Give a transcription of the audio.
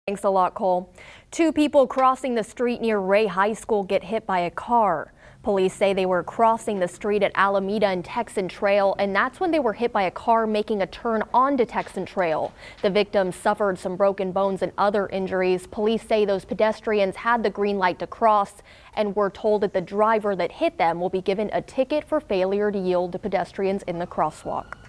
Thanks a lot, Cole. Two people crossing the street near Ray High School get hit by a car. Police say they were crossing the street at Alameda and Texan Trail, and that's when they were hit by a car making a turn onto Texan Trail. The victims suffered some broken bones and other injuries. Police say those pedestrians had the green light to cross and were told that the driver that hit them will be given a ticket for failure to yield to pedestrians in the crosswalk.